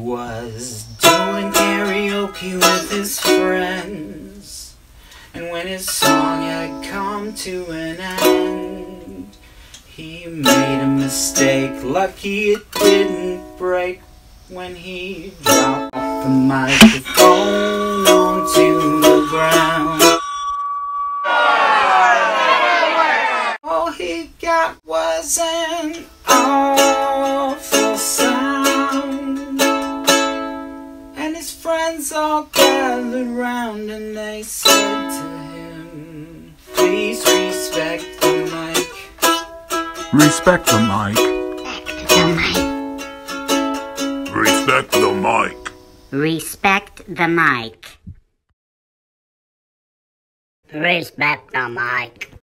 was doing karaoke with his friends, and when his song had come to an end, he made a mistake. Lucky it didn't break when he dropped the microphone onto the ground. All he got was an awful sound, and his friends all gathered round and they said to him, "Please respect the mic." Respect the mic. Respect the mic. Respect the mic. Respect the mic.